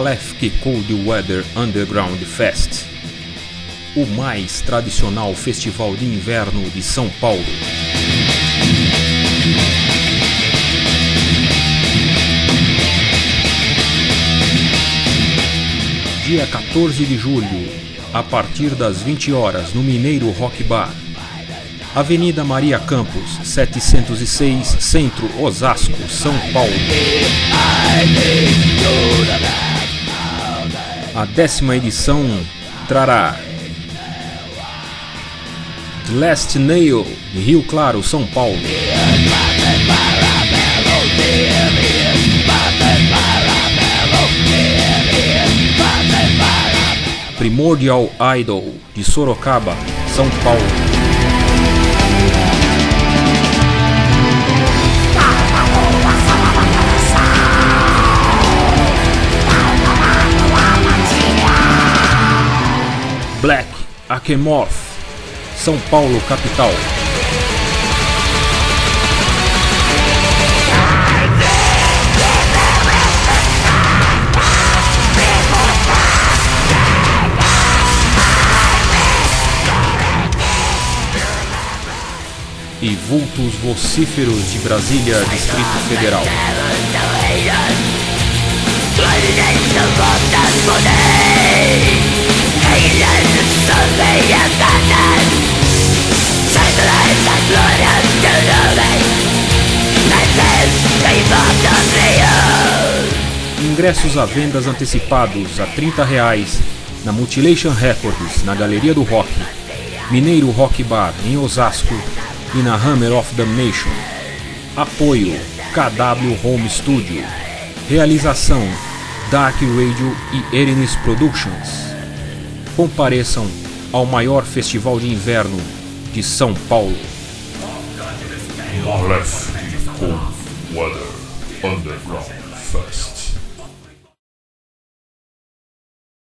Aleph Cold Weather Underground Fest, o mais tradicional festival de inverno de São Paulo. Dia 14 de julho, a partir das 20 horas, no Mineiro Rock Bar, Avenida Maria Campos, 706, Centro, Osasco, São Paulo. A 10ª edição trará The Last Nail, de Rio Claro, São Paulo. Primordial Idol, de Sorocaba, São Paulo. Black Akemorph, São Paulo, capital. E vultos vocíferos de Brasília, Distrito Federal. Ingressos à vendas antecipados a R$30 na Mutilation Records, na Galeria do Rock, Mineiro Rock Bar, em Osasco, e na Hammer of Damnation. Apoio KW Home Studio. Realização Dark Radio e Erenis Productions. Compareçam ao maior festival de inverno de São Paulo. Aleph Cold Weather Underground Fest.